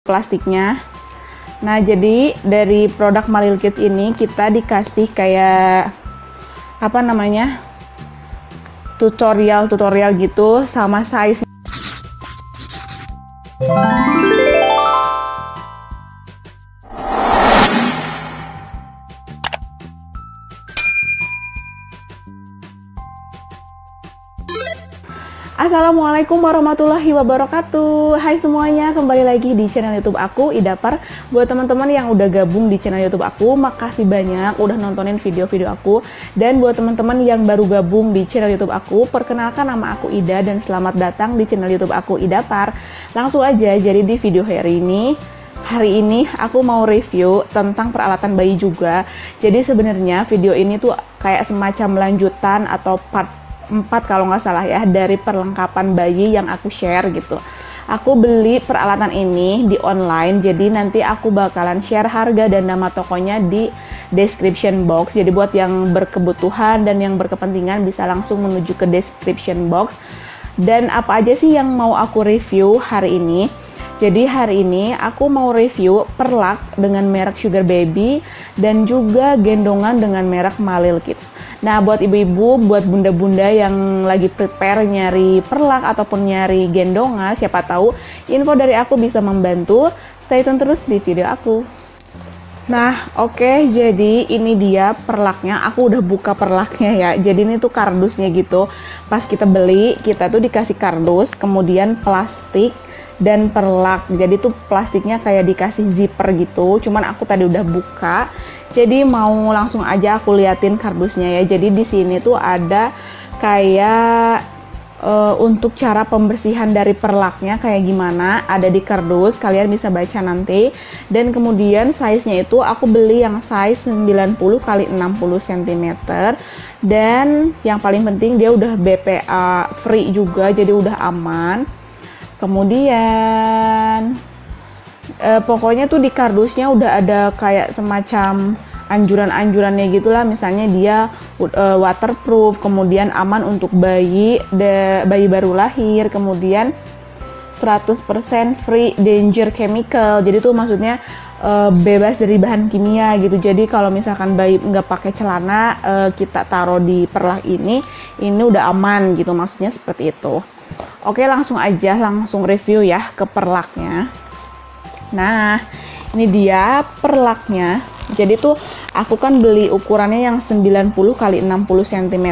plastiknya. Nah, jadi dari produk Malil Kids ini kita dikasih kayak apa namanya, tutorial gitu sama size. Assalamualaikum warahmatullahi wabarakatuh. Hai semuanya, kembali lagi di channel YouTube aku, Idapar. Buat teman-teman yang udah gabung di channel YouTube aku, makasih banyak udah nontonin video-video aku. Dan buat teman-teman yang baru gabung di channel YouTube aku, perkenalkan nama aku Ida dan selamat datang di channel YouTube aku, Idapar. Langsung aja, jadi di video hari ini aku mau review tentang peralatan bayi juga. Jadi sebenarnya video ini tuh kayak semacam lanjutan atau part 4 kalau nggak salah ya, dari perlengkapan bayi yang aku share gitu. Aku beli peralatan ini di online, jadi nanti aku bakalan share harga dan nama tokonya di description box. Jadi buat yang berkebutuhan dan yang berkepentingan bisa langsung menuju ke description box. Dan apa aja sih yang mau aku review hari ini? Jadi hari ini aku mau review perlak dengan merek Sugar Baby dan juga gendongan dengan merek Malil Kids. Nah, buat ibu-ibu, buat bunda-bunda yang lagi prepare nyari perlak ataupun nyari gendongan, siapa tahu info dari aku bisa membantu. Stay tune terus di video aku. Nah, oke, jadi ini dia perlaknya. Aku udah buka perlaknya ya. Jadi ini tuh kardusnya gitu. Pas kita beli, kita tuh dikasih kardus, kemudian plastik dan perlak. Jadi tuh plastiknya kayak dikasih zipper gitu. Cuman aku tadi udah buka. Jadi mau langsung aja aku liatin kardusnya ya. Jadi di sini tuh ada kayak untuk cara pembersihan dari perlaknya kayak gimana, ada di kardus, kalian bisa baca nanti. Dan kemudian size-nya itu aku beli yang size 90 x 60 cm. Dan yang paling penting dia udah BPA free juga, jadi udah aman. Kemudian pokoknya tuh di kardusnya udah ada kayak semacam anjuran-anjurannya gitulah, misalnya dia waterproof, kemudian aman untuk bayi baru lahir, kemudian 100% free danger chemical. Jadi tuh maksudnya bebas dari bahan kimia gitu. Jadi kalau misalkan bayi nggak pakai celana, kita taruh di perlak ini udah aman gitu, maksudnya seperti itu. Oke, langsung aja langsung review ya ke perlaknya. Nah, ini dia perlaknya. Jadi tuh aku kan beli ukurannya yang 90 x 60 cm.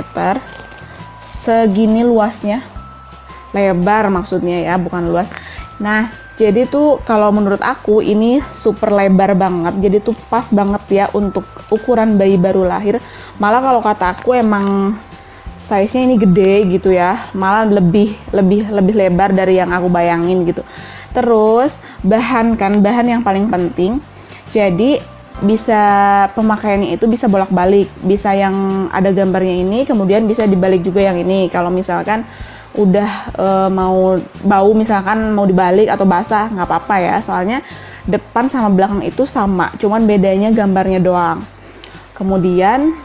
Segini luasnya. Lebar maksudnya ya, bukan luas. Nah, jadi tuh kalau menurut aku ini super lebar banget. Jadi tuh pas banget ya untuk ukuran bayi baru lahir. Malah kalau kata aku emang size-nya ini gede gitu ya. Malah lebih lebar dari yang aku bayangin gitu. Terus bahan yang paling penting. Jadi bisa pemakaiannya itu bisa bolak-balik, bisa yang ada gambarnya ini, kemudian bisa dibalik juga yang ini. Kalau misalkan udah mau bau, misalkan mau dibalik atau basah, nggak apa-apa ya, soalnya depan sama belakang itu sama, cuman bedanya gambarnya doang. Kemudian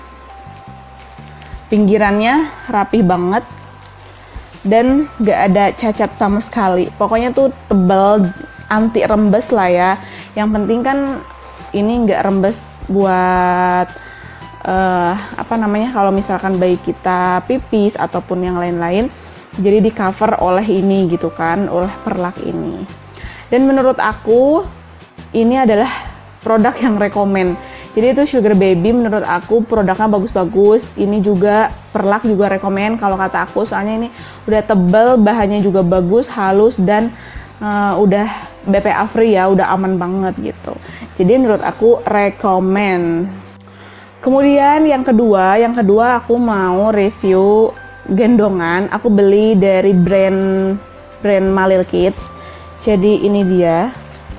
pinggirannya rapih banget dan nggak ada cacat sama sekali. Pokoknya tuh tebal, anti rembes lah ya. Yang penting kan ini nggak rembes buat apa namanya, kalau misalkan bayi kita pipis ataupun yang lain-lain, jadi di cover oleh ini gitu kan, oleh perlak ini. Dan menurut aku ini adalah produk yang rekomen. Jadi itu Sugar Baby menurut aku produknya bagus-bagus. Ini juga perlak juga rekomen kalau kata aku, soalnya ini udah tebel, bahannya juga bagus, halus, dan udah BPA free ya, udah aman banget gitu. Jadi menurut aku rekomen. Kemudian yang kedua aku mau review gendongan. Aku beli dari brand Malil Kids. Jadi ini dia.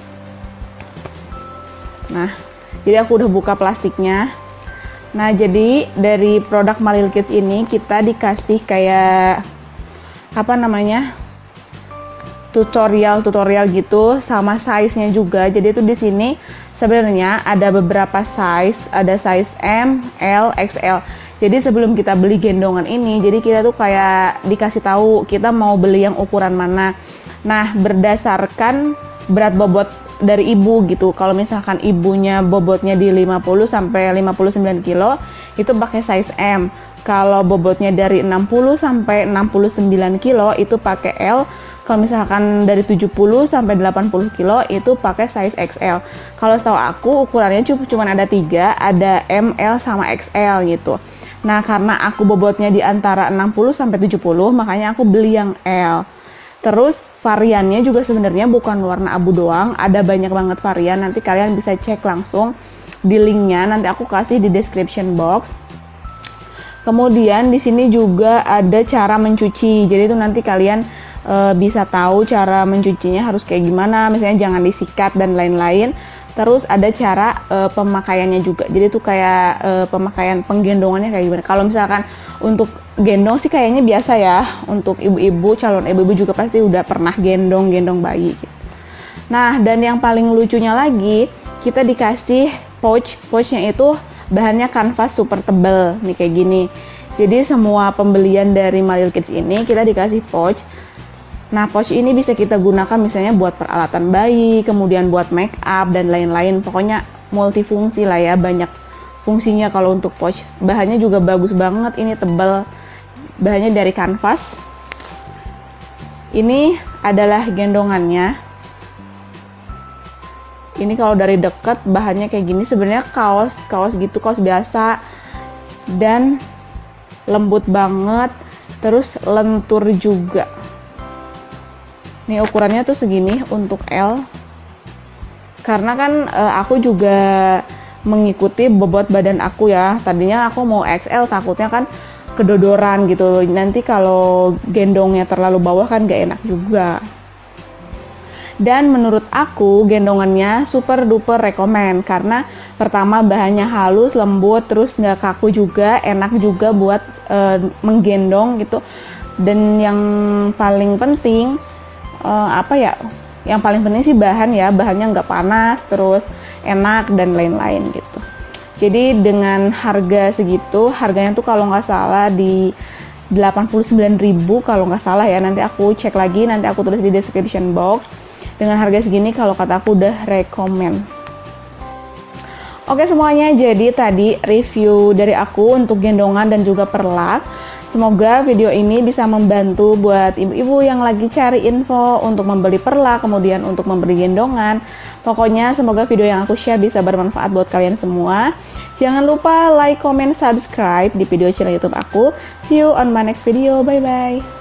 Nah, jadi aku udah buka plastiknya. Nah, jadi dari produk Malil Kids ini kita dikasih kayak apa namanya, tutorial gitu sama size-nya juga. Jadi itu di sini sebenarnya ada beberapa size, ada size M, L, XL. Jadi sebelum kita beli gendongan ini, jadi kita tuh kayak dikasih tahu kita mau beli yang ukuran mana. Nah, berdasarkan berat bobot dari ibu gitu. Kalau misalkan ibunya bobotnya di 50 sampai 59 kilo itu pakai size M. Kalau bobotnya dari 60 sampai 69 kilo itu pakai L. Kalau misalkan dari 70 sampai 80 kilo itu pakai size XL. Kalau setahu aku ukurannya cuma ada 3, ada M, L sama XL gitu. Nah, karena aku bobotnya di antara 60 sampai 70, makanya aku beli yang L. Terus variannya juga sebenarnya bukan warna abu doang, ada banyak banget varian. Nanti kalian bisa cek langsung di linknya, nanti aku kasih di description box. Kemudian di sini juga ada cara mencuci. Jadi itu nanti kalian bisa tahu cara mencucinya harus kayak gimana, misalnya jangan disikat dan lain-lain. Terus ada cara pemakaiannya juga. Jadi itu kayak pemakaian penggendongannya kayak gimana. Kalau misalkan untuk gendong sih kayaknya biasa ya. Untuk ibu-ibu, calon ibu-ibu juga pasti udah pernah gendong bayi gitu. Nah, dan yang paling lucunya lagi, kita dikasih pouch. Pouchnya itu bahannya kanvas super tebal nih kayak gini. Jadi semua pembelian dari My Little Kids ini kita dikasih pouch. Nah, pouch ini bisa kita gunakan misalnya buat peralatan bayi, kemudian buat make up dan lain-lain. Pokoknya multifungsi lah ya, banyak fungsinya kalau untuk pouch. Bahannya juga bagus banget, ini tebal. Bahannya dari kanvas. Ini adalah gendongannya. Ini kalau dari dekat bahannya kayak gini, sebenarnya kaos gitu, kaos biasa dan lembut banget, terus lentur juga. Nih ukurannya tuh segini untuk L. Karena kan aku juga mengikuti bobot badan aku ya. Tadinya aku mau XL, takutnya kan kedodoran gitu. Nanti kalau gendongnya terlalu bawah kan gak enak juga. Dan menurut aku gendongannya super duper rekomen. Karena pertama bahannya halus, lembut, terus gak kaku juga, enak juga buat menggendong gitu. Dan yang paling penting yang paling penting sih bahannya nggak panas, terus enak dan lain-lain gitu. Jadi dengan harga segitu, harganya tuh kalau nggak salah di 89.000 kalau nggak salah ya, nanti aku cek lagi, nanti aku tulis di description box. Dengan harga segini kalau kata aku udah rekomen. Oke semuanya, jadi tadi review dari aku untuk gendongan dan juga perlak. Semoga video ini bisa membantu buat ibu-ibu yang lagi cari info untuk membeli perlak, kemudian untuk membeli gendongan. Pokoknya semoga video yang aku share bisa bermanfaat buat kalian semua. Jangan lupa like, comment, subscribe di video channel YouTube aku. See you on my next video. Bye-bye.